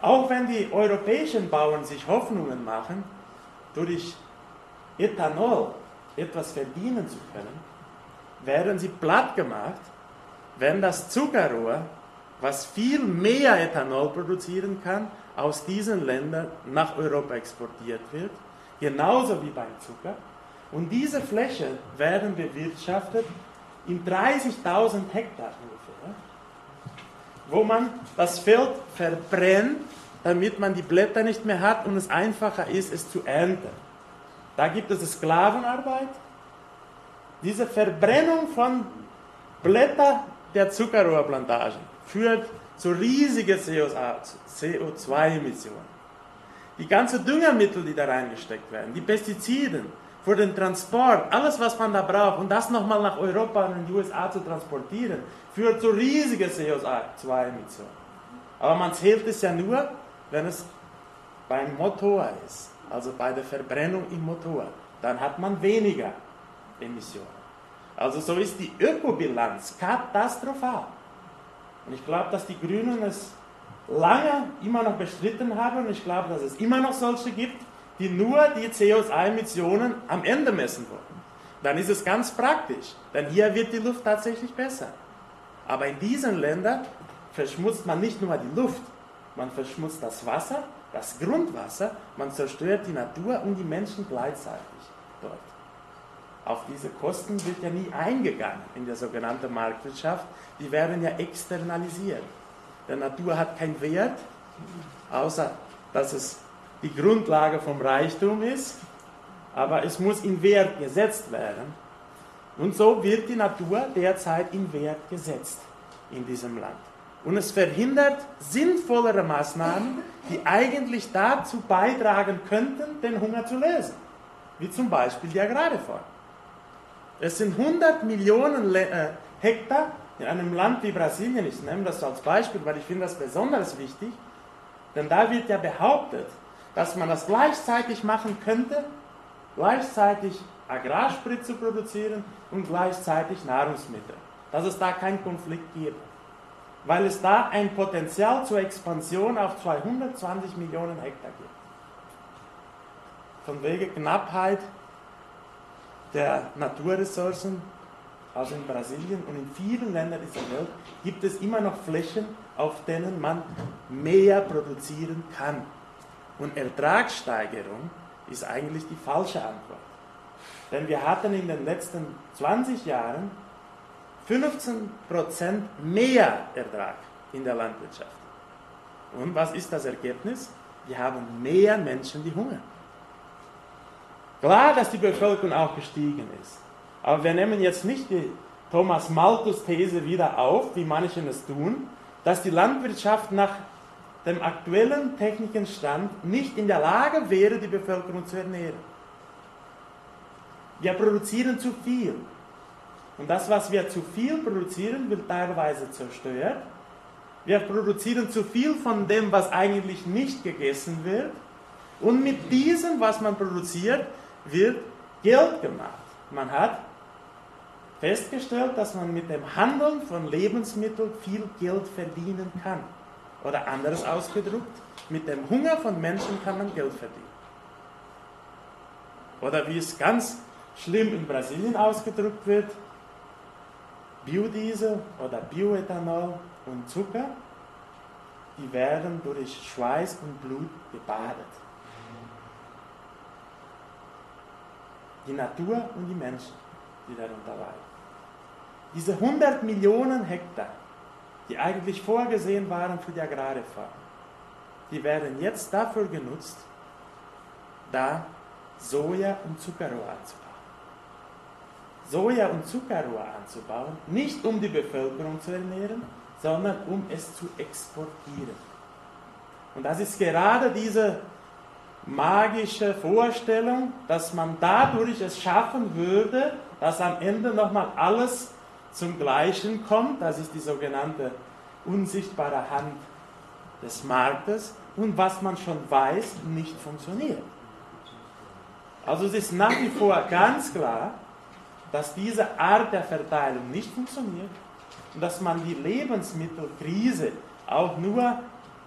Auch wenn die europäischen Bauern sich Hoffnungen machen, durch Ethanol etwas verdienen zu können, werden sie platt gemacht, wenn das Zuckerrohr, was viel mehr Ethanol produzieren kann, aus diesen Ländern nach Europa exportiert wird, genauso wie beim Zucker. Und diese Fläche werden bewirtschaftet in 30.000 Hektar ungefähr, wo man das Feld verbrennt, damit man die Blätter nicht mehr hat und es einfacher ist, es zu ernten. Da gibt es Sklavenarbeit. Diese Verbrennung von Blättern der Zuckerrohrplantagen führt zu riesigen CO2-Emissionen. Die ganzen Düngemittel, die da reingesteckt werden, die Pestizide für den Transport, alles, was man da braucht, und das nochmal nach Europa und in die USA zu transportieren, führt zu riesigen CO2-Emissionen. Aber man zählt es ja nur, wenn es beim Motor ist, also bei der Verbrennung im Motor. Dann hat man weniger Emissionen. Also so ist die Ökobilanz katastrophal. Und ich glaube, dass die Grünen es lange immer noch bestritten haben und ich glaube, dass es immer noch solche gibt, die nur die CO2-Emissionen am Ende messen wollen. Dann ist es ganz praktisch, denn hier wird die Luft tatsächlich besser. Aber in diesen Ländern verschmutzt man nicht nur die Luft, man verschmutzt das Wasser, das Grundwasser, man zerstört die Natur und die Menschen gleichzeitig dort. Auf diese Kosten wird ja nie eingegangen in der sogenannten Marktwirtschaft, die werden ja externalisiert. Die Natur hat keinen Wert, außer dass es die Grundlage vom Reichtum ist, aber es muss in Wert gesetzt werden. Und so wird die Natur derzeit in Wert gesetzt in diesem Land. Und es verhindert sinnvollere Maßnahmen, die eigentlich dazu beitragen könnten, den Hunger zu lösen. Wie zum Beispiel die Agrarreform. Es sind 100 Millionen Hektar in einem Land wie Brasilien. Ich nehme das als Beispiel, weil ich finde das besonders wichtig. Denn da wird ja behauptet, dass man das gleichzeitig machen könnte, gleichzeitig Agrarsprit produzieren und gleichzeitig Nahrungsmittel. Dass es da keinen Konflikt gibt. Weil es da ein Potenzial zur Expansion auf 220 Millionen Hektar gibt. Von wegen Knappheit der Naturressourcen, also in Brasilien und in vielen Ländern dieser Welt, gibt es immer noch Flächen, auf denen man mehr produzieren kann. Und Ertragssteigerung ist eigentlich die falsche Antwort. Denn wir hatten in den letzten 20 Jahren 15% mehr Ertrag in der Landwirtschaft. Und was ist das Ergebnis? Wir haben mehr Menschen, die hungern. Klar, dass die Bevölkerung auch gestiegen ist. Aber wir nehmen jetzt nicht die Thomas Malthus-These wieder auf, wie manche es tun, dass die Landwirtschaft nach dem aktuellen technischen Stand nicht in der Lage wäre, die Bevölkerung zu ernähren. Wir produzieren zu viel. Und das, was wir zu viel produzieren, wird teilweise zerstört. Wir produzieren zu viel von dem, was eigentlich nicht gegessen wird. Und mit diesem, was man produziert, wird Geld gemacht. Man hat festgestellt, dass man mit dem Handeln von Lebensmitteln viel Geld verdienen kann. Oder anders ausgedrückt, mit dem Hunger von Menschen kann man Geld verdienen. Oder wie es ganz schlimm in Brasilien ausgedrückt wird, Biodiesel oder Bioethanol und Zucker, die werden durch Schweiß und Blut gebadet. Die Natur und die Menschen, die darunter leiden. Diese 100 Millionen Hektar, die eigentlich vorgesehen waren für die Agrarreform, die werden jetzt dafür genutzt, da Soja und Zuckerrohr anzubauen. Soja und Zuckerrohr anzubauen, nicht um die Bevölkerung zu ernähren, sondern um es zu exportieren. Und das ist gerade diese magische Vorstellung, dass man dadurch es schaffen würde, dass am Ende nochmal alles zum Gleichen kommt. Das ist die sogenannte unsichtbare Hand des Marktes und was man schon weiß, nicht funktioniert. Also es ist nach wie vor ganz klar, dass diese Art der Verteilung nicht funktioniert und dass man die Lebensmittelkrise auch nur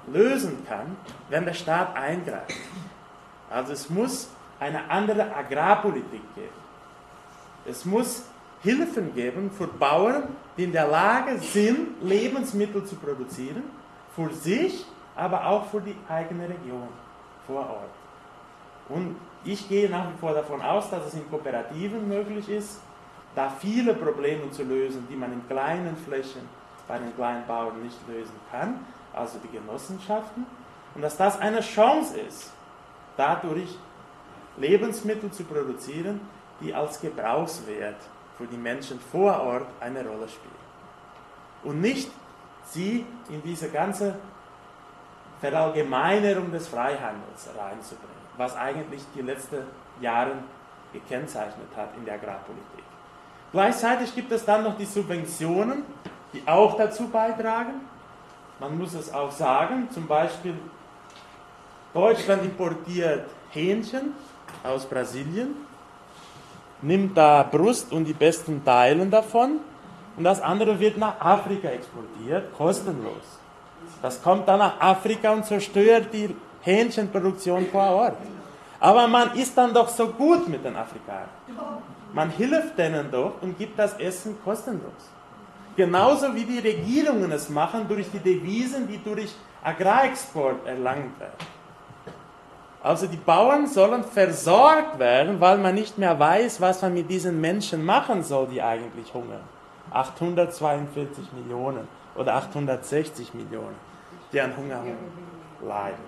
lösen kann, wenn der Staat eingreift. Also es muss eine andere Agrarpolitik geben. Es muss Hilfen geben für Bauern, die in der Lage sind, Lebensmittel zu produzieren, für sich, aber auch für die eigene Region vor Ort. Und ich gehe nach wie vor davon aus, dass es in Kooperativen möglich ist, da viele Probleme zu lösen, die man in kleinen Flächen bei den kleinen Bauern nicht lösen kann, also die Genossenschaften, und dass das eine Chance ist, dadurch Lebensmittel zu produzieren, die als Gebrauchswert für die Menschen vor Ort eine Rolle spielen. Und nicht sie in diese ganze Verallgemeinerung des Freihandels reinzubringen, was eigentlich die letzten Jahre gekennzeichnet hat in der Agrarpolitik. Gleichzeitig gibt es dann noch die Subventionen, die auch dazu beitragen. Man muss es auch sagen, zum Beispiel Deutschland importiert Hähnchen aus Brasilien, nimmt da Brust und die besten Teile davon und das andere wird nach Afrika exportiert, kostenlos. Das kommt dann nach Afrika und zerstört die Hähnchenproduktion vor Ort. Aber man ist dann doch so gut mit den Afrikanern. Man hilft denen doch und gibt das Essen kostenlos. Genauso wie die Regierungen es machen durch die Devisen, die durch Agrarexport erlangt werden. Also die Bauern sollen versorgt werden, weil man nicht mehr weiß, was man mit diesen Menschen machen soll, die eigentlich hungern. 842 Millionen oder 860 Millionen, die an Hunger leiden.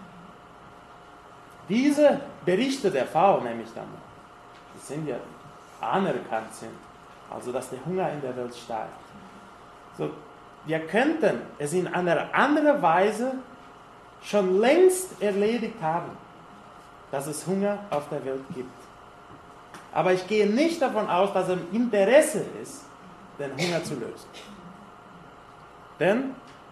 Diese Berichte der FAO, nämlich dann, die sind ja anerkannt sind, also dass der Hunger in der Welt steigt. So, wir könnten es in einer anderen Weise schon längst erledigt haben, dass es Hunger auf der Welt gibt. Aber ich gehe nicht davon aus, dass es im Interesse ist, den Hunger zu lösen. Denn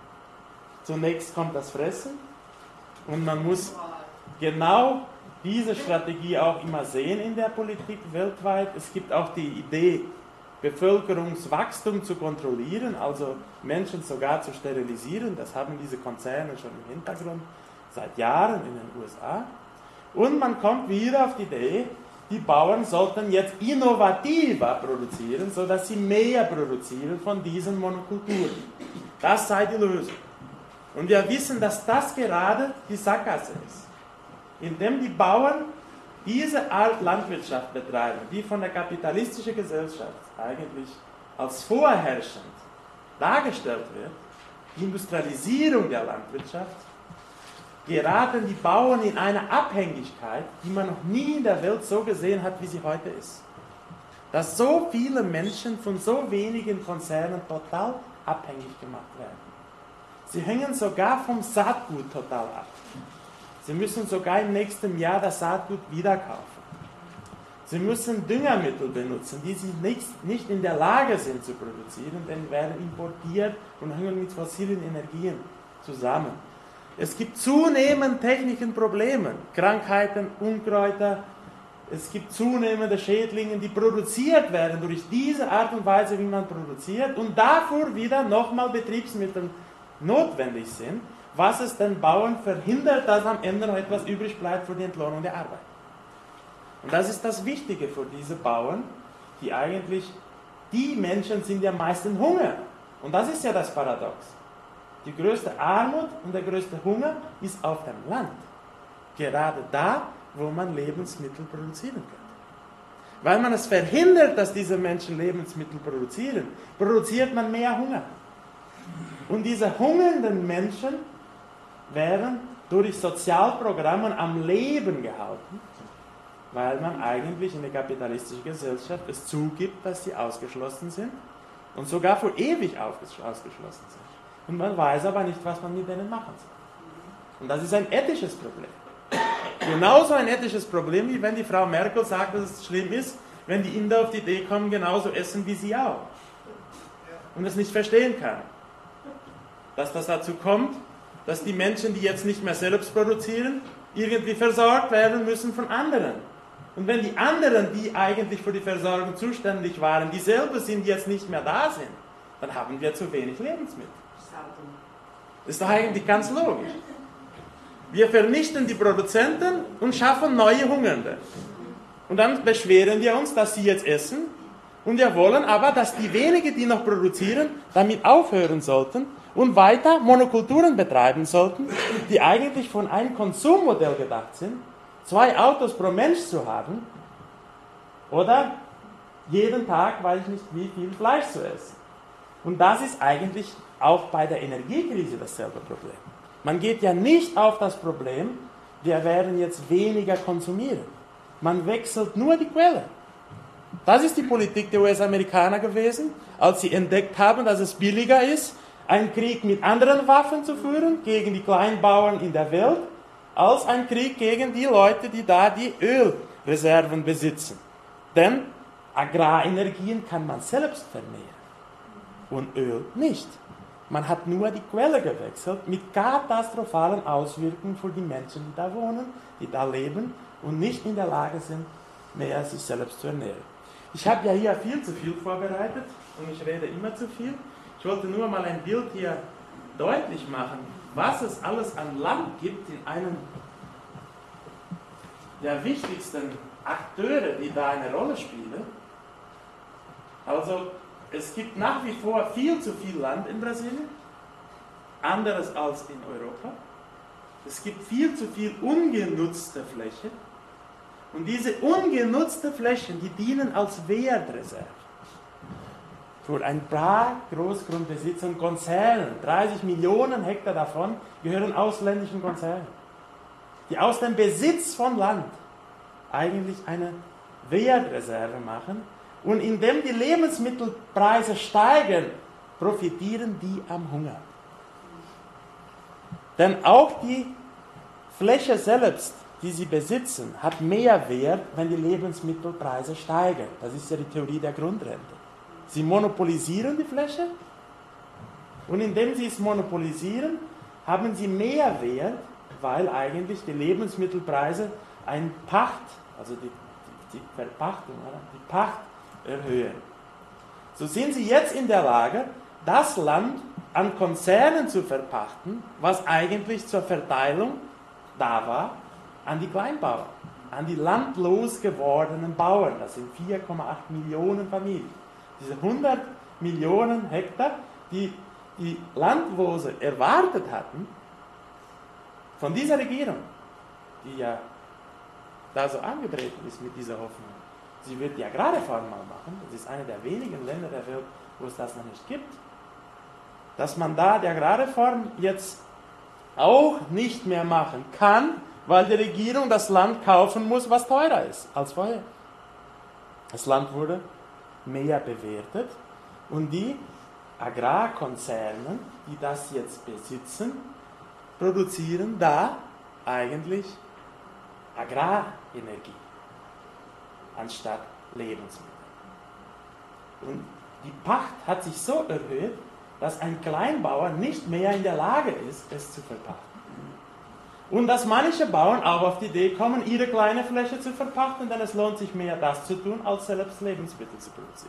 zunächst kommt das Fressen und man muss genau diese Strategie auch immer sehen in der Politik weltweit. Es gibt auch die Idee, Bevölkerungswachstum zu kontrollieren, also Menschen sogar zu sterilisieren. Das haben diese Konzerne schon im Hintergrund seit Jahren in den USA. Und man kommt wieder auf die Idee, die Bauern sollten jetzt innovativer produzieren, sodass sie mehr produzieren von diesen Monokulturen. Das sei die Lösung. Und wir wissen, dass das gerade die Sackgasse ist. Indem die Bauern diese Art Landwirtschaft betreiben, die von der kapitalistischen Gesellschaft eigentlich als vorherrschend dargestellt wird, die Industrialisierung der Landwirtschaft, geraten die Bauern in eine Abhängigkeit, die man noch nie in der Welt so gesehen hat, wie sie heute ist. Dass so viele Menschen von so wenigen Konzernen total abhängig gemacht werden. Sie hängen sogar vom Saatgut total ab. Sie müssen sogar im nächsten Jahr das Saatgut wieder kaufen. Sie müssen Düngermittel benutzen, die sie nicht in der Lage sind zu produzieren, denn werden importiert und hängen mit fossilen Energien zusammen. Es gibt zunehmend technischen Probleme, Krankheiten, Unkräuter, es gibt zunehmende Schädlinge, die produziert werden durch diese Art und Weise, wie man produziert und dafür wieder nochmal Betriebsmittel notwendig sind, was es den Bauern verhindert, dass am Ende noch etwas übrig bleibt für die Entlohnung der Arbeit. Und das ist das Wichtige für diese Bauern, die eigentlich, die Menschen sind ja meist im Hunger. Und das ist ja das Paradox. Die größte Armut und der größte Hunger ist auf dem Land. Gerade da, wo man Lebensmittel produzieren kann. Weil man es verhindert, dass diese Menschen Lebensmittel produzieren, produziert man mehr Hunger. Und diese hungernden Menschen werden durch Sozialprogramme am Leben gehalten, weil man eigentlich in der kapitalistischen Gesellschaft es zugibt, dass sie ausgeschlossen sind und sogar für ewig ausgeschlossen sind. Und man weiß aber nicht, was man mit denen machen soll. Und das ist ein ethisches Problem. Genauso ein ethisches Problem, wie wenn die Frau Merkel sagt, dass es schlimm ist, wenn die Inder auf die Idee kommen, genauso essen wie sie auch. Und es nicht verstehen kann. Dass das dazu kommt, dass die Menschen, die jetzt nicht mehr selbst produzieren, irgendwie versorgt werden müssen von anderen. Und wenn die anderen, die eigentlich für die Versorgung zuständig waren, dieselben sind, die jetzt nicht mehr da sind, dann haben wir zu wenig Lebensmittel. Ist doch eigentlich ganz logisch. Wir vernichten die Produzenten und schaffen neue Hungernde. Und dann beschweren wir uns, dass sie jetzt essen. Und wir wollen aber, dass die wenigen, die noch produzieren, damit aufhören sollten und weiter Monokulturen betreiben sollten, die eigentlich von einem Konsummodell gedacht sind, 2 Autos pro Mensch zu haben oder jeden Tag, weiß ich nicht, wie viel Fleisch zu essen. Und das ist eigentlich auch bei der Energiekrise dasselbe Problem. Man geht ja nicht auf das Problem, wir werden jetzt weniger konsumieren. Man wechselt nur die Quelle. Das ist die Politik der US-Amerikaner gewesen, als sie entdeckt haben, dass es billiger ist, einen Krieg mit anderen Waffen zu führen, gegen die Kleinbauern in der Welt, als ein Krieg gegen die Leute, die da die Ölreserven besitzen. Denn Agrarenergien kann man selbst vermehren und Öl nicht. Man hat nur die Quelle gewechselt mit katastrophalen Auswirkungen für die Menschen, die da wohnen, die da leben und nicht in der Lage sind, mehr sich selbst zu ernähren. Ich habe ja hier viel zu viel vorbereitet und ich rede immer zu viel. Ich wollte nur mal ein Bild hier deutlich machen, was es alles an Land gibt in einem der wichtigsten Akteure, die da eine Rolle spielen. Also es gibt nach wie vor viel zu viel Land in Brasilien, anderes als in Europa. Es gibt viel zu viel ungenutzte Fläche. Und diese ungenutzten Flächen, die dienen als Wertreserve. Für ein paar Großgrundbesitzer und Konzernen, 30 Millionen Hektar davon, gehören ausländischen Konzernen, die aus dem Besitz von Land eigentlich eine Wertreserve machen. Und indem die Lebensmittelpreise steigen, profitieren die am Hunger. Denn auch die Fläche selbst, die sie besitzen, hat mehr Wert, wenn die Lebensmittelpreise steigen. Das ist ja die Theorie der Grundrente. Sie monopolisieren die Fläche und indem sie es monopolisieren, haben sie mehr Wert, weil eigentlich die Lebensmittelpreise ein Pacht, also die Verpachtung, die Pacht erhöhen. So sind sie jetzt in der Lage, das Land an Konzernen zu verpachten, was eigentlich zur Verteilung da war, an die Kleinbauern, an die landlos gewordenen Bauern. Das sind 4,8 Millionen Familien. Diese 100 Millionen Hektar, die die Landlose erwartet hatten, von dieser Regierung, die ja da so angetreten ist mit dieser Hoffnung. Sie wird die Agrarreform mal machen. Das ist eine der wenigen Länder der Welt, wo es das noch nicht gibt. Dass man da die Agrarreform jetzt auch nicht mehr machen kann, weil die Regierung das Land kaufen muss, was teurer ist als vorher. Das Land wurde mehr bewertet und die Agrarkonzerne, die das jetzt besitzen, produzieren da eigentlich Agrarenergie anstatt Lebensmittel. Und die Pacht hat sich so erhöht, dass ein Kleinbauer nicht mehr in der Lage ist, es zu verpachten. Und dass manche Bauern auch auf die Idee kommen, ihre kleine Fläche zu verpachten, denn es lohnt sich mehr, das zu tun, als selbst Lebensmittel zu produzieren.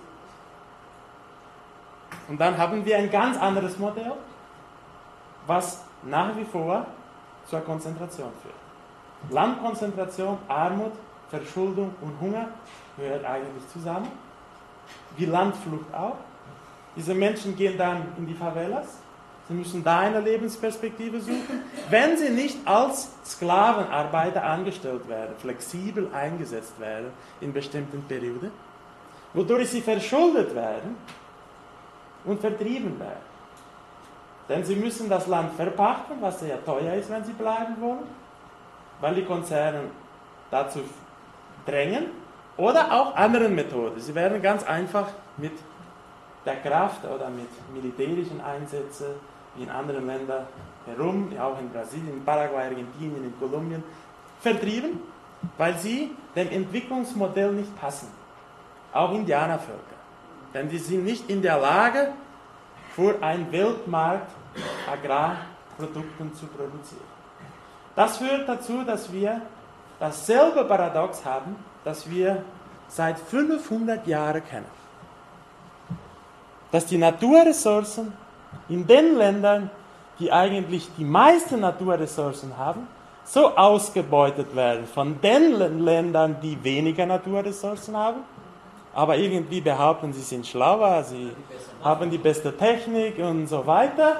Und dann haben wir ein ganz anderes Modell, was nach wie vor zur Konzentration führt. Landkonzentration, Armut, Verschuldung und Hunger gehört eigentlich zusammen. Wie Landflucht auch. Diese Menschen gehen dann in die Favelas. Sie müssen da eine Lebensperspektive suchen. Wenn sie nicht als Sklavenarbeiter angestellt werden, flexibel eingesetzt werden in bestimmten Perioden, wodurch sie verschuldet werden und vertrieben werden. Denn sie müssen das Land verpachten, was sehr teuer ist, wenn sie bleiben wollen, weil die Konzerne dazu drängen, oder auch anderen Methoden. Sie werden ganz einfach mit der Kraft oder mit militärischen Einsätzen wie in anderen Ländern herum, auch in Brasilien, in Paraguay, Argentinien, in Kolumbien, vertrieben, weil sie dem Entwicklungsmodell nicht passen. Auch Indianervölker. Denn die sind nicht in der Lage, für einen Weltmarkt Agrarprodukte zu produzieren. Das führt dazu, dass wir dasselbe Paradox haben, das wir seit 500 Jahren kennen. Dass die Naturressourcen in den Ländern, die eigentlich die meisten Naturressourcen haben, so ausgebeutet werden von den Ländern, die weniger Naturressourcen haben, aber irgendwie behaupten, sie sind schlauer, sie haben die beste Technik und so weiter,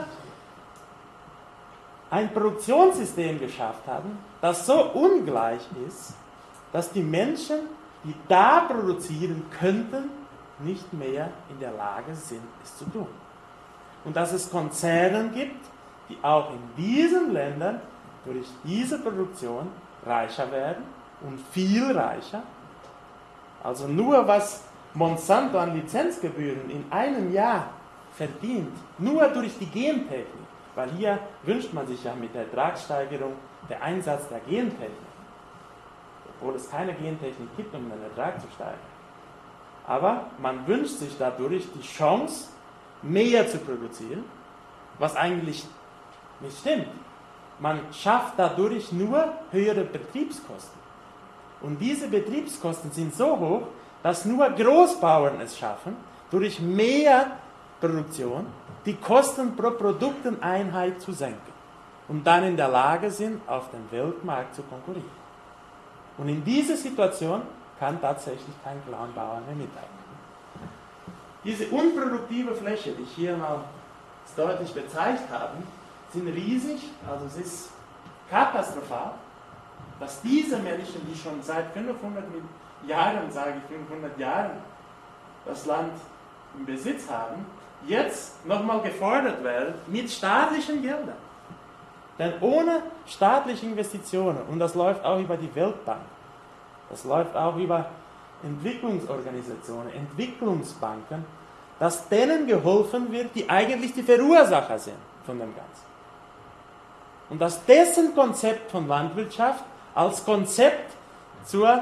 ein Produktionssystem geschafft haben, das so ungleich ist, dass die Menschen, die da produzieren könnten, nicht mehr in der Lage sind, es zu tun. Und dass es Konzerne gibt, die auch in diesen Ländern durch diese Produktion reicher werden und viel reicher. Also nur was Monsanto an Lizenzgebühren in einem Jahr verdient, nur durch die Gentechnik, weil hier wünscht man sich ja mit der Ertragssteigerung der Einsatz der Gentechnik, obwohl es keine Gentechnik gibt, um den Ertrag zu steigern. Aber man wünscht sich dadurch die Chance, mehr zu produzieren, was eigentlich nicht stimmt. Man schafft dadurch nur höhere Betriebskosten. Und diese Betriebskosten sind so hoch, dass nur Großbauern es schaffen, durch mehr Produktion die Kosten pro Produkteneinheit zu senken und dann in der Lage sind, auf dem Weltmarkt zu konkurrieren. Und in dieser Situation kann tatsächlich kein Clownbauer mehr mithalten. Diese unproduktive Fläche, die ich hier mal deutlich bezeichnet habe, sind riesig, also es ist katastrophal, dass diese Menschen, die schon seit 500 Jahren, sage ich 500 Jahren, das Land im Besitz haben, jetzt nochmal gefordert werden mit staatlichen Geldern. Denn ohne staatliche Investitionen, und das läuft auch über die Weltbank, das läuft auch über Entwicklungsorganisationen, Entwicklungsbanken, dass denen geholfen wird, die eigentlich die Verursacher sind von dem Ganzen. Und dass dessen Konzept von Landwirtschaft als Konzept zur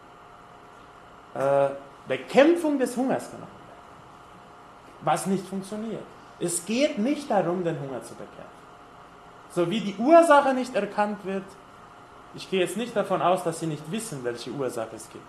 Bekämpfung des Hungers genommen wird. Was nicht funktioniert. Es geht nicht darum, den Hunger zu bekämpfen. So wie die Ursache nicht erkannt wird, ich gehe jetzt nicht davon aus, dass Sie nicht wissen, welche Ursache es gibt.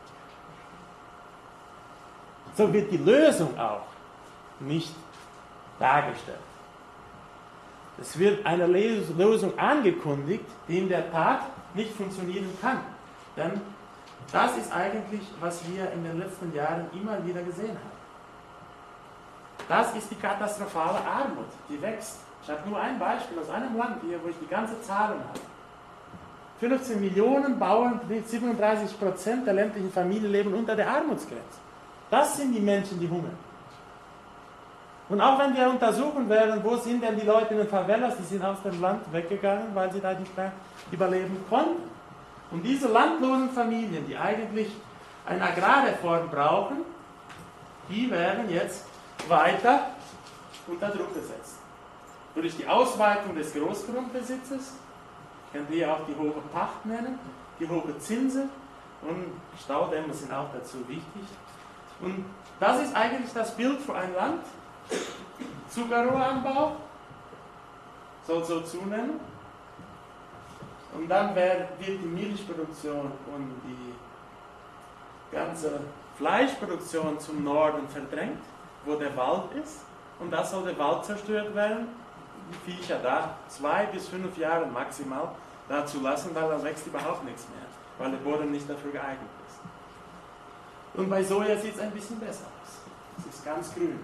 So wird die Lösung auch nicht dargestellt. Es wird eine Lösung angekündigt, die in der Tat nicht funktionieren kann. Denn das ist eigentlich, was wir in den letzten Jahren immer wieder gesehen haben. Das ist die katastrophale Armut, die wächst. Ich habe nur ein Beispiel aus einem Land hier, wo ich die ganze Zahlen habe. 15 Millionen Bauern, 37% der ländlichen Familien leben unter der Armutsgrenze. Das sind die Menschen, die hungern. Und auch wenn wir untersuchen werden, wo sind denn die Leute in den Favelas, die sind aus dem Land weggegangen, weil sie da nicht mehr überleben konnten. Und diese landlosen Familien, die eigentlich eine Agrarreform brauchen, die werden jetzt weiter unter Druck gesetzt. Durch die Ausweitung des Großgrundbesitzes, können wir auch die hohe Pacht nennen, die hohe Zinsen und Staudämme sind auch dazu wichtig. Und das ist eigentlich das Bild für ein Land. Zuckerrohranbau soll so zunehmen. Und dann wird die Milchproduktion und die ganze Fleischproduktion zum Norden verdrängt, wo der Wald ist. Und da soll der Wald zerstört werden, die Viecher da 2 bis 5 Jahre maximal da zu lassen, weil da wächst überhaupt nichts mehr, weil der Boden nicht dafür geeignet ist. Und bei Soja sieht es ein bisschen besser aus. Es ist ganz grün.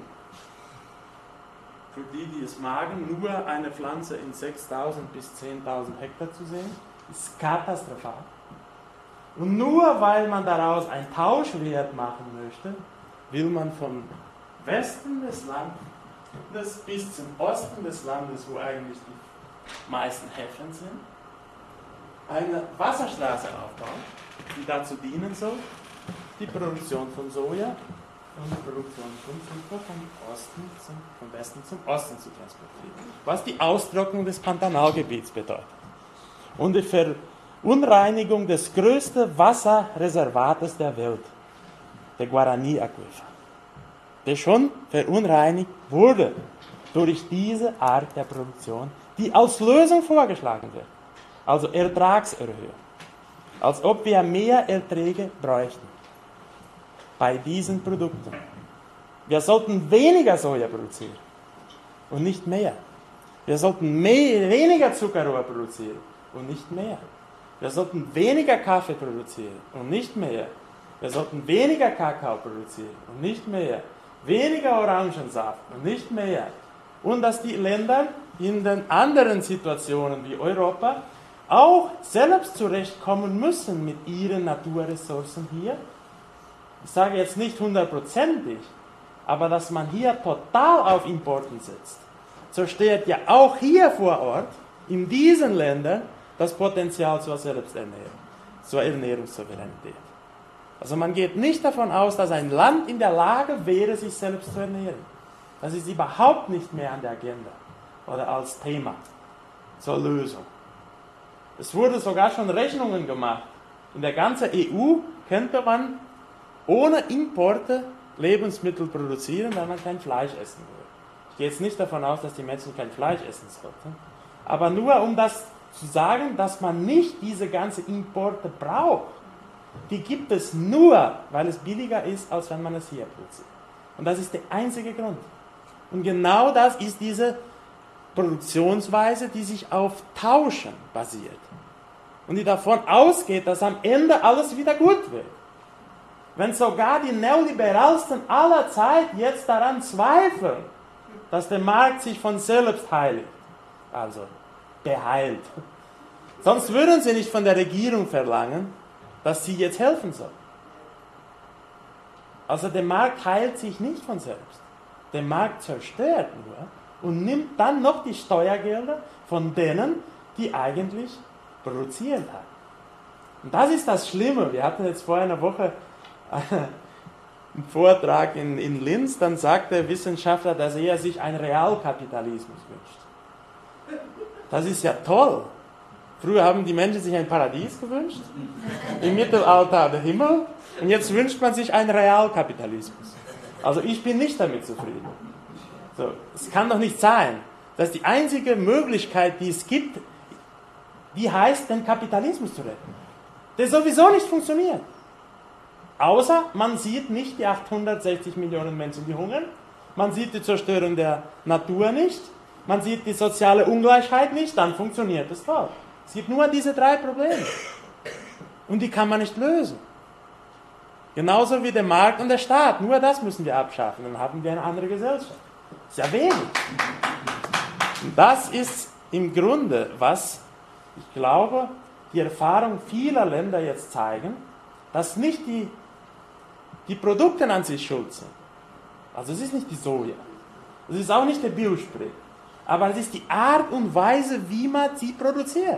Für die, die es magen, nur eine Pflanze in 6.000 bis 10.000 Hektar zu sehen, ist katastrophal. Und nur weil man daraus einen Tauschwert machen möchte, will man vom Westen des Landes bis zum Osten des Landes, wo eigentlich die meisten Häfen sind, eine Wasserstraße aufbauen, die dazu dienen soll, die Produktion von Soja und die Produktion von Zucker vom Westen zum Osten zu transportieren. Was die Austrocknung des Pantanalgebiets bedeutet. Und die Verunreinigung des größten Wasserreservates der Welt, der Guarani-Aquifer, der schon verunreinigt wurde durch diese Art der Produktion, die als Lösung vorgeschlagen wird. Also Ertragserhöhung. Als ob wir mehr Erträge bräuchten bei diesen Produkten. Wir sollten weniger Soja produzieren und nicht mehr. Wir sollten weniger Zuckerrohr produzieren und nicht mehr. Wir sollten weniger Kaffee produzieren und nicht mehr. Wir sollten weniger Kakao produzieren und nicht mehr. Weniger Orangensaft und nicht mehr. Und dass die Länder in den anderen Situationen wie Europa auch selbst zurechtkommen müssen mit ihren Naturressourcen hier. Ich sage jetzt nicht 100%, aber dass man hier total auf Importen setzt, zerstört ja auch hier vor Ort, in diesen Ländern, das Potenzial zur Selbsternährung, zur Ernährungssouveränität. Also man geht nicht davon aus, dass ein Land in der Lage wäre, sich selbst zu ernähren. Das ist überhaupt nicht mehr an der Agenda oder als Thema zur Lösung. Es wurde sogar schon Rechnungen gemacht. In der ganzen EU könnte man ohne Importe Lebensmittel produzieren, wenn man kein Fleisch essen würde. Ich gehe jetzt nicht davon aus, dass die Menschen kein Fleisch essen sollten, aber nur um das zu sagen, dass man nicht diese ganzen Importe braucht. Die gibt es nur, weil es billiger ist, als wenn man es hier produziert. Und das ist der einzige Grund. Und genau das ist diese Produktionsweise, die sich auf Tauschen basiert. Und die davon ausgeht, dass am Ende alles wieder gut wird. Wenn sogar die Neoliberalsten aller Zeit jetzt daran zweifeln, dass der Markt sich von selbst heiligt, also beheilt. Sonst würden sie nicht von der Regierung verlangen, dass sie jetzt helfen soll. Also der Markt heilt sich nicht von selbst. Der Markt zerstört nur und nimmt dann noch die Steuergelder von denen, die eigentlich produziert haben. Und das ist das Schlimme. Wir hatten jetzt vor einer Woche einen Vortrag in Linz, dann sagt der Wissenschaftler, dass er sich einen Realkapitalismus wünscht. Das ist ja toll. Früher haben die Menschen sich ein Paradies gewünscht, im Mittelalter der Himmel, und jetzt wünscht man sich einen Realkapitalismus. Also ich bin nicht damit zufrieden. So, es kann doch nicht sein, dass die einzige Möglichkeit, die es gibt, die heißt, den Kapitalismus zu retten. Der sowieso nicht funktioniert. Außer man sieht nicht die 860 Millionen Menschen, die hungern, man sieht die Zerstörung der Natur nicht, man sieht die soziale Ungleichheit nicht, dann funktioniert es toll. Es gibt nur diese 3 Probleme. Und die kann man nicht lösen. Genauso wie der Markt und der Staat. Nur das müssen wir abschaffen. Dann haben wir eine andere Gesellschaft. Das ist ja wenig. Und das ist im Grunde, was ich glaube, die Erfahrung vieler Länder jetzt zeigen, dass nicht die Produkte an sich schuld sind. Also es ist nicht die Soja. Es ist auch nicht der Biosprit. Aber es ist die Art und Weise, wie man sie produziert.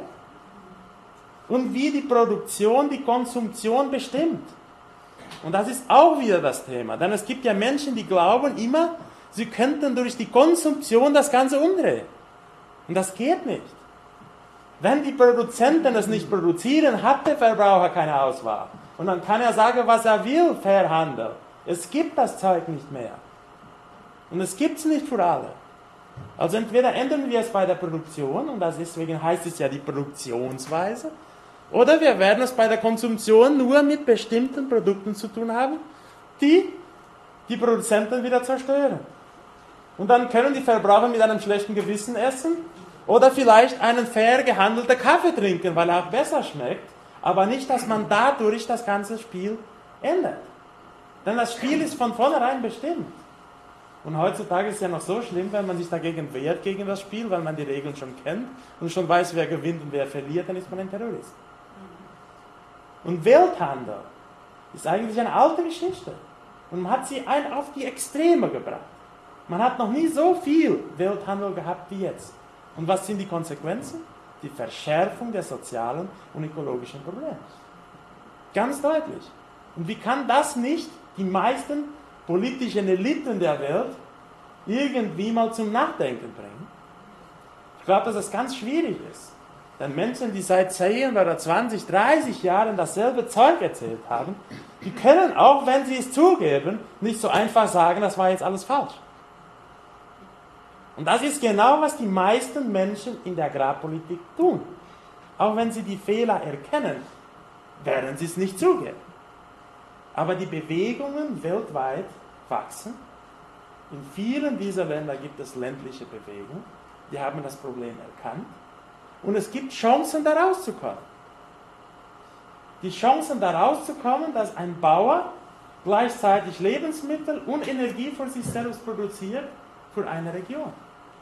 Und wie die Produktion die Konsumption bestimmt. Und das ist auch wieder das Thema. Denn es gibt ja Menschen, die glauben immer, sie könnten durch die Konsumption das Ganze umdrehen. Und das geht nicht. Wenn die Produzenten es nicht produzieren, hat der Verbraucher keine Auswahl. Und dann kann er sagen, was er will, fair Handel. Es gibt das Zeug nicht mehr. Und es gibt es nicht für alle. Also entweder ändern wir es bei der Produktion, und deswegen heißt es ja die Produktionsweise, oder wir werden es bei der Konsumption nur mit bestimmten Produkten zu tun haben, die die Produzenten wieder zerstören. Und dann können die Verbraucher mit einem schlechten Gewissen essen oder vielleicht einen fair gehandelten Kaffee trinken, weil er auch besser schmeckt, aber nicht, dass man dadurch das ganze Spiel ändert. Denn das Spiel ist von vornherein bestimmt. Und heutzutage ist es ja noch so schlimm, wenn man sich dagegen wehrt, gegen das Spiel, weil man die Regeln schon kennt und schon weiß, wer gewinnt und wer verliert, dann ist man ein Terrorist. Und Welthandel ist eigentlich eine alte Geschichte. Und man hat sie auf die Extreme gebracht. Man hat noch nie so viel Welthandel gehabt wie jetzt. Und was sind die Konsequenzen? Die Verschärfung der sozialen und ökologischen Probleme. Ganz deutlich. Und wie kann das nicht die meisten politischen Eliten der Welt irgendwie mal zum Nachdenken bringen? Ich glaube, dass das ganz schwierig ist. Denn Menschen, die seit 10 oder 20, 30 Jahren dasselbe Zeug erzählt haben, die können, auch wenn sie es zugeben, nicht so einfach sagen, das war jetzt alles falsch. Und das ist genau, was die meisten Menschen in der Agrarpolitik tun. Auch wenn sie die Fehler erkennen, werden sie es nicht zugeben. Aber die Bewegungen weltweit wachsen. In vielen dieser Länder gibt es ländliche Bewegungen. die haben das Problem erkannt und es gibt Chancen, da rauszukommen. Die Chancen, da rauszukommen, dass ein Bauer gleichzeitig Lebensmittel und Energie für sich selbst produziert, für eine Region.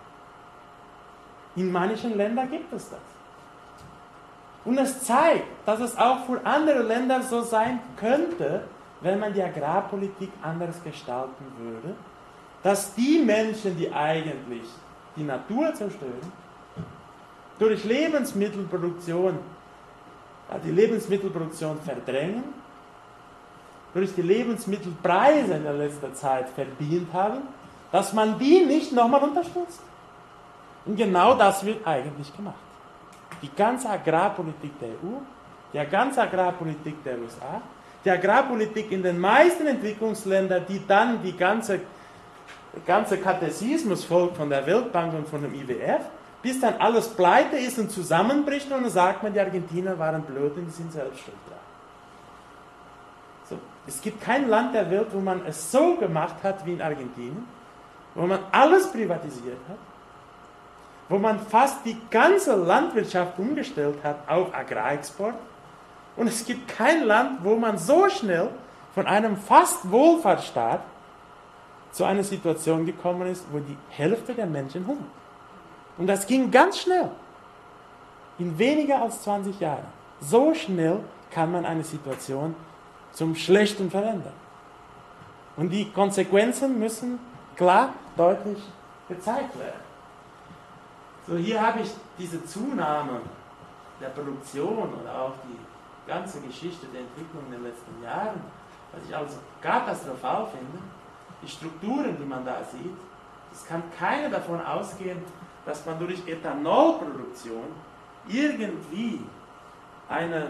In manchen Ländern gibt es das. Und es zeigt, dass es auch für andere Länder so sein könnte, wenn man die Agrarpolitik anders gestalten würde, dass die Menschen, die eigentlich die Natur zerstören, durch Lebensmittelproduktion, die Lebensmittelproduktion verdrängen, durch die Lebensmittelpreise in der letzten Zeit verdient haben, dass man die nicht nochmal unterstützt. Und genau das wird eigentlich gemacht. Die ganze Agrarpolitik der EU, die ganze Agrarpolitik der USA, die Agrarpolitik in den meisten Entwicklungsländern, die dann der ganze Katechismus folgt von der Weltbank und von dem IWF, bis dann alles pleite ist und zusammenbricht und dann sagt man, die Argentinier waren blöd und die sind selbst schuld dran. So, es gibt kein Land der Welt, wo man es so gemacht hat wie in Argentinien, wo man alles privatisiert hat, wo man fast die ganze Landwirtschaft umgestellt hat auf Agrarexport. Und es gibt kein Land, wo man so schnell von einem fast Wohlfahrtsstaat zu einer Situation gekommen ist, wo die Hälfte der Menschen hungert. Und das ging ganz schnell. In weniger als 20 Jahren. So schnell kann man eine Situation zum Schlechten verändern. Und die Konsequenzen müssen klar, deutlich gezeigt werden. So, hier habe ich diese Zunahme der Produktion und auch die ganze Geschichte der Entwicklung in den letzten Jahren, was ich also katastrophal finde, die Strukturen, die man da sieht, es kann keiner davon ausgehen, dass man durch Ethanolproduktion irgendwie eine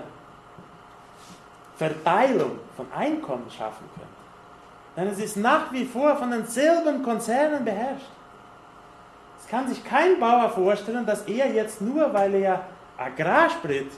Verteilung von Einkommen schaffen könnte. Denn es ist nach wie vor von denselben Konzernen beherrscht. Es kann sich kein Bauer vorstellen, dass er jetzt nur, weil er Agrarsprit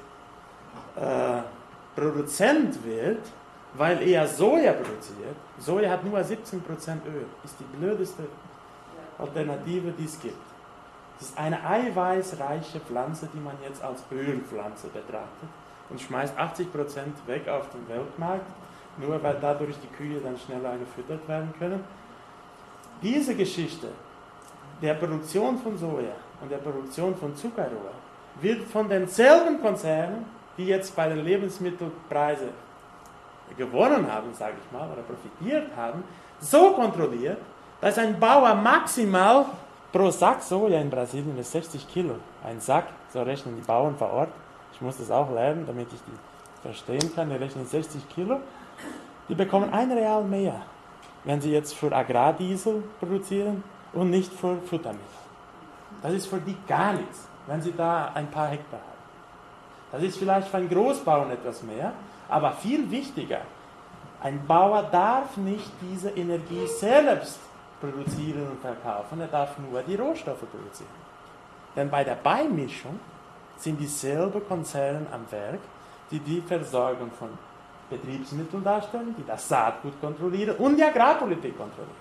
Produzent wird, weil er Soja produziert. Soja hat nur 17% Öl. Ist die blödeste Alternative, die es gibt. Das ist eine eiweißreiche Pflanze, die man jetzt als Ölpflanze betrachtet und schmeißt 80% weg auf den Weltmarkt, nur weil dadurch die Kühe dann schneller gefüttert werden können. Diese Geschichte der Produktion von Soja und der Produktion von Zuckerrohr wird von denselben Konzernen, die jetzt bei den Lebensmittelpreisen gewonnen haben, sage ich mal, oder profitiert haben, so kontrolliert, dass ein Bauer maximal pro Sack Soja in Brasilien ist 60 Kilo. Ein Sack, so rechnen die Bauern vor Ort. Ich muss das auch lernen, damit ich die verstehen kann. Die rechnen 60 Kilo. Die bekommen 1 Real mehr, wenn sie jetzt für Agrardiesel produzieren und nicht für Futtermittel. Das ist für die gar nichts, wenn sie da ein paar Hektar haben. Das ist vielleicht für einen Großbauern etwas mehr, aber viel wichtiger, ein Bauer darf nicht diese Energie selbst produzieren und verkaufen, er darf nur die Rohstoffe produzieren. Denn bei der Beimischung sind dieselben Konzerne am Werk, die die Versorgung von Betriebsmitteln darstellen, die das Saatgut kontrollieren und die Agrarpolitik kontrollieren.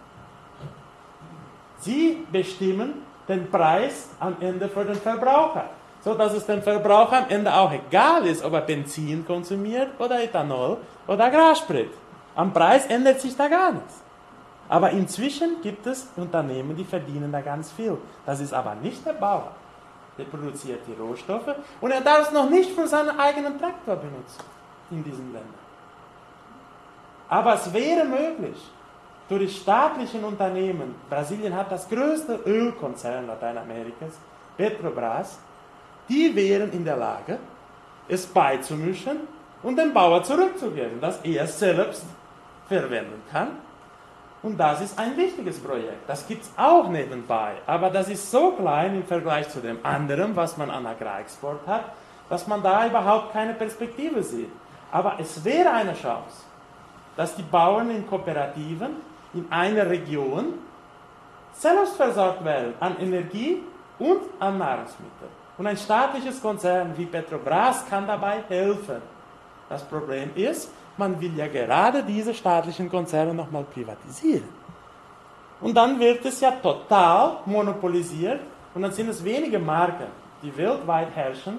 Sie bestimmen den Preis am Ende für den Verbraucher, so dass es dem Verbraucher am Ende auch egal ist, ob er Benzin konsumiert oder Ethanol oder Agrarsprit. Am Preis ändert sich da gar nichts. Aber inzwischen gibt es Unternehmen, die verdienen da ganz viel. Das ist aber nicht der Bauer. Der produziert die Rohstoffe und er darf es noch nicht für seinen eigenen Traktor benutzen in diesen Ländern. Aber es wäre möglich, durch staatlichen Unternehmen, Brasilien hat das größte Ölkonzern Lateinamerikas, Petrobras, die wären in der Lage, es beizumischen und dem Bauer zurückzugeben, dass er es selbst verwenden kann. Und das ist ein wichtiges Projekt. Das gibt es auch nebenbei. Aber das ist so klein im Vergleich zu dem anderen, was man an Agrarexport hat, dass man da überhaupt keine Perspektive sieht. Aber es wäre eine Chance, dass die Bauern in Kooperativen in einer Region selbst versorgt werden an Energie und an Nahrungsmitteln. Und ein staatliches Konzern wie Petrobras kann dabei helfen. Das Problem ist, man will ja gerade diese staatlichen Konzerne nochmal privatisieren. Und dann wird es ja total monopolisiert und dann sind es wenige Marken, die weltweit herrschen,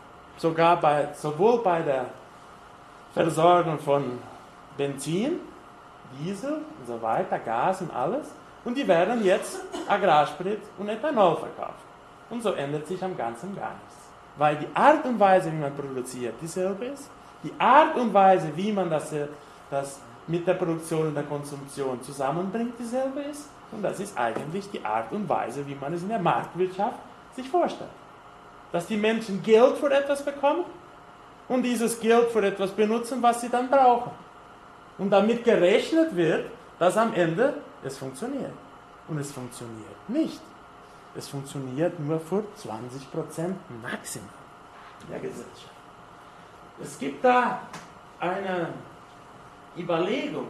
sowohl bei der Versorgung von Benzin, Diesel und so weiter, Gas und alles, und die werden jetzt Agrarsprit und Ethanol verkaufen. Und so ändert sich am Ganzen gar nichts. Weil die Art und Weise, wie man produziert, dieselbe ist, die Art und Weise, wie man das mit der Produktion und der Konsumption zusammenbringt, dieselbe ist, und das ist eigentlich die Art und Weise, wie man es in der Marktwirtschaft sich vorstellt. Dass die Menschen Geld für etwas bekommen und dieses Geld für etwas benutzen, was sie dann brauchen. Und damit gerechnet wird, dass am Ende es funktioniert. Und es funktioniert nicht. Es funktioniert nur für 20% Maximum der Gesellschaft. Es gibt da eine Überlegung.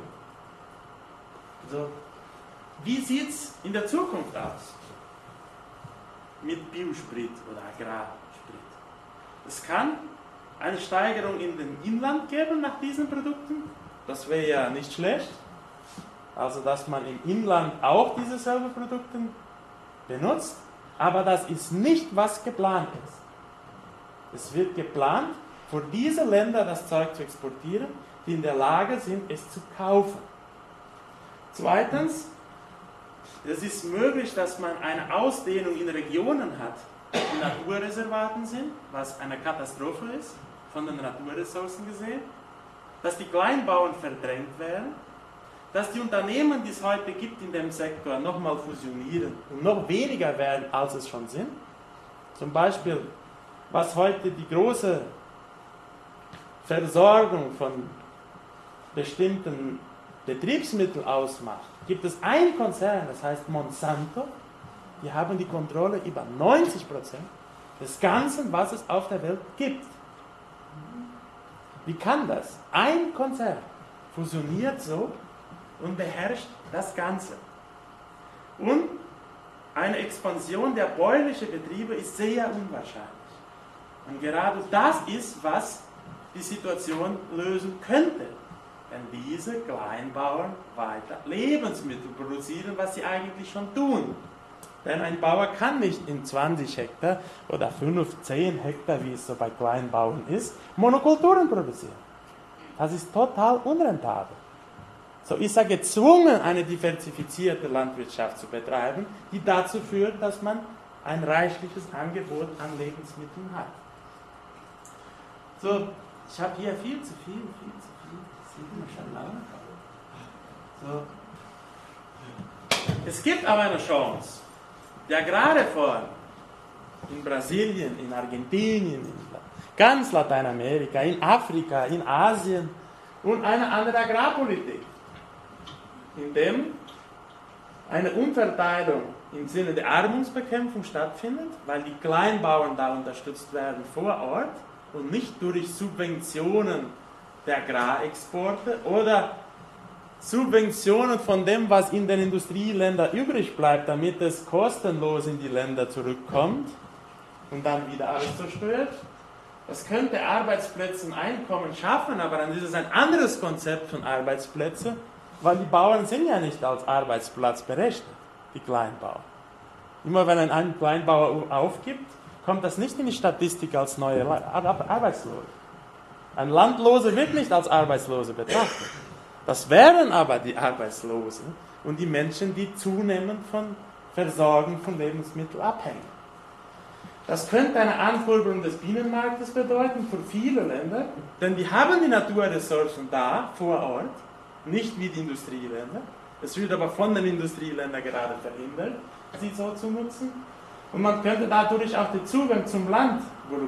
Also, wie sieht es in der Zukunft aus mit Biosprit oder Agrarsprit? Es kann eine Steigerung in den Inland geben nach diesen Produkten. Das wäre ja nicht schlecht. Also, dass man im Inland auch diese selben Produkte benutzt. Aber das ist nicht, was geplant ist. Es wird geplant, für diese Länder das Zeug zu exportieren, die in der Lage sind, es zu kaufen. Zweitens, es ist möglich, dass man eine Ausdehnung in Regionen hat, die Naturreservaten sind, was eine Katastrophe ist, von den Naturressourcen gesehen, dass die Kleinbauern verdrängt werden, dass die Unternehmen, die es heute gibt in dem Sektor, nochmal fusionieren und noch weniger werden, als es schon sind. Zum Beispiel, was heute die große Versorgung von bestimmten Betriebsmitteln ausmacht, gibt es einen Konzern, das heißt Monsanto, die haben die Kontrolle über 90% des Ganzen, was es auf der Welt gibt. Wie kann das? Ein Konzern fusioniert so und beherrscht das Ganze. Und eine Expansion der bäuerlichen Betriebe ist sehr unwahrscheinlich. Und gerade das ist, was die Situation lösen könnte, wenn diese Kleinbauern weiter Lebensmittel produzieren, was sie eigentlich schon tun. Denn ein Bauer kann nicht in 20 Hektar oder 5, 10 Hektar, wie es so bei Kleinbauern ist, Monokulturen produzieren. Das ist total unrentabel. So ist er gezwungen, eine diversifizierte Landwirtschaft zu betreiben, die dazu führt, dass man ein reichliches Angebot an Lebensmitteln hat. So, ich habe hier viel zu viel. Das sieht mir schon lang. So. Es gibt aber eine Chance. Die Agrarreform in Brasilien, in Argentinien, in ganz Lateinamerika, in Afrika, in Asien und eine andere Agrarpolitik, in dem eine Umverteilung im Sinne der Armutsbekämpfung stattfindet, weil die Kleinbauern da unterstützt werden vor Ort und nicht durch Subventionen der Agrarexporte oder Subventionen von dem, was in den Industrieländern übrig bleibt, damit es kostenlos in die Länder zurückkommt und dann wieder alles zerstört. Das könnte Arbeitsplätze und Einkommen schaffen, aber dann ist es ein anderes Konzept von Arbeitsplätzen, weil die Bauern sind ja nicht als Arbeitsplatz berechnet, die Kleinbauern. Immer wenn ein Kleinbauer aufgibt, kommt das nicht in die Statistik als neue Arbeitslose. Ein Landloser wird nicht als Arbeitslose betrachtet. Das wären aber die Arbeitslosen und die Menschen, die zunehmend von Versorgung von Lebensmitteln abhängen. Das könnte eine Ankurbelung des Binnenmarktes bedeuten für viele Länder, denn die haben die Naturressourcen da vor Ort, nicht wie die Industrieländer. Es wird aber von den Industrieländern gerade verhindert, sie so zu nutzen. Und man könnte dadurch auch den Zugang zum Land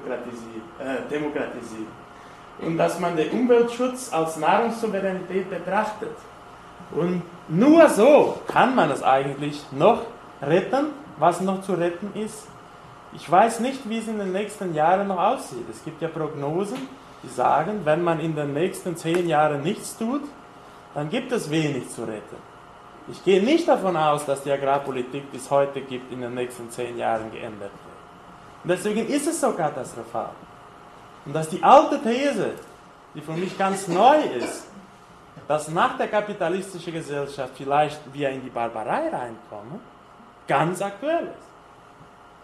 demokratisieren. Und dass man den Umweltschutz als Nahrungssouveränität betrachtet. Und nur so kann man es eigentlich noch retten, was noch zu retten ist. Ich weiß nicht, wie es in den nächsten Jahren noch aussieht. Es gibt ja Prognosen, die sagen, wenn man in den nächsten 10 Jahren nichts tut, dann gibt es wenig zu retten. Ich gehe nicht davon aus, dass die Agrarpolitik, die es heute gibt, in den nächsten 10 Jahren geändert wird. Und deswegen ist es so katastrophal. Und dass die alte These, die für mich ganz neu ist, dass nach der kapitalistischen Gesellschaft vielleicht wir in die Barbarei reinkommen, ganz aktuell ist.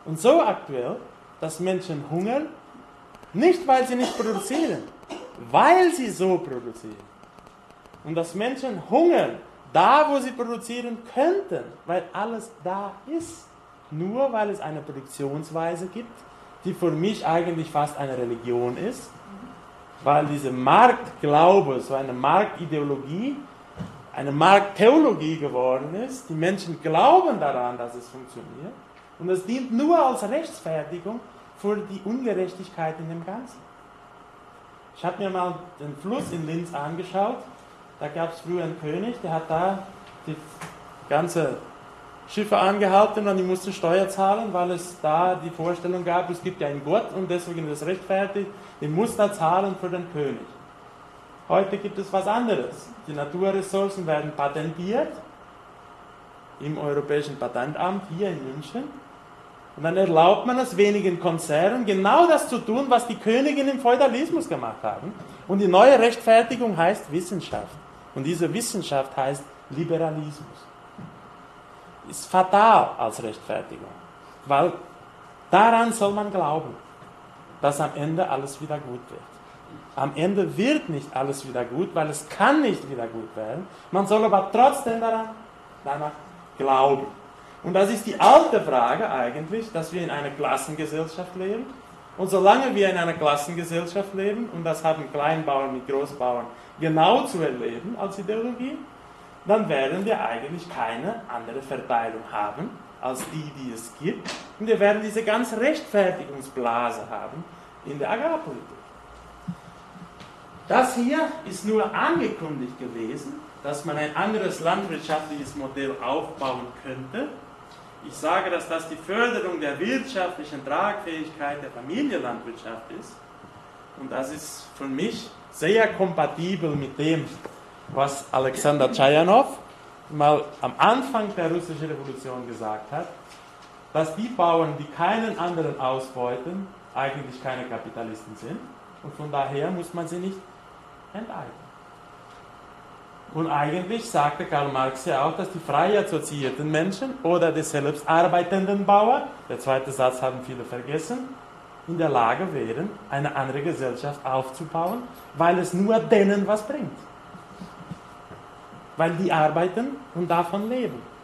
Und so aktuell, dass Menschen hungern, nicht weil sie nicht produzieren, weil sie so produzieren. Und dass Menschen hungern, da wo sie produzieren könnten, weil alles da ist. Nur weil es eine Produktionsweise gibt, die für mich eigentlich fast eine Religion ist, weil diese Marktglaube, so eine Marktideologie, eine Markttheologie geworden ist. Die Menschen glauben daran, dass es funktioniert. Und es dient nur als Rechtfertigung für die Ungerechtigkeit in dem Ganzen. Ich habe mir mal den Fluss in Linz angeschaut. Da gab es früher einen König, der hat da die ganze Schiffe angehalten und die mussten Steuer zahlen, weil es da die Vorstellung gab, es gibt ja einen Gott und deswegen ist es rechtfertigt, die muss da zahlen für den König. Heute gibt es was anderes. Die Naturressourcen werden patentiert im Europäischen Patentamt hier in München. Und dann erlaubt man es wenigen Konzernen, genau das zu tun, was die Könige im Feudalismus gemacht haben. Und die neue Rechtfertigung heißt Wissenschaft. Und diese Wissenschaft heißt Liberalismus. Ist fatal als Rechtfertigung, weil daran soll man glauben, dass am Ende alles wieder gut wird. Am Ende wird nicht alles wieder gut, weil es kann nicht wieder gut werden. Man soll aber trotzdem danach glauben. Und das ist die alte Frage eigentlich, dass wir in einer Klassengesellschaft leben. Und solange wir in einer Klassengesellschaft leben, und das haben Kleinbauern mit Großbauern genau zu erleben als Ideologie, dann werden wir eigentlich keine andere Verteilung haben, als die es gibt. Und wir werden diese ganze Rechtfertigungsblase haben in der Agrarpolitik. Das hier ist nur angekündigt gewesen, dass man ein anderes landwirtschaftliches Modell aufbauen könnte. Ich sage, dass das die Förderung der wirtschaftlichen Tragfähigkeit der Familienlandwirtschaft ist. Und das ist für mich sehr kompatibel mit dem, was Alexander Tschajanov mal am Anfang der russischen Revolution gesagt hat, dass die Bauern, die keinen anderen ausbeuten, eigentlich keine Kapitalisten sind. Und von daher muss man sie nicht enteignen. Und eigentlich sagte Karl Marx ja auch, dass die frei assoziierten Menschen oder die selbst arbeitenden Bauern, der zweite Satz haben viele vergessen, in der Lage wären, eine andere Gesellschaft aufzubauen, weil es nur denen was bringt. Weil die arbeiten und davon leben.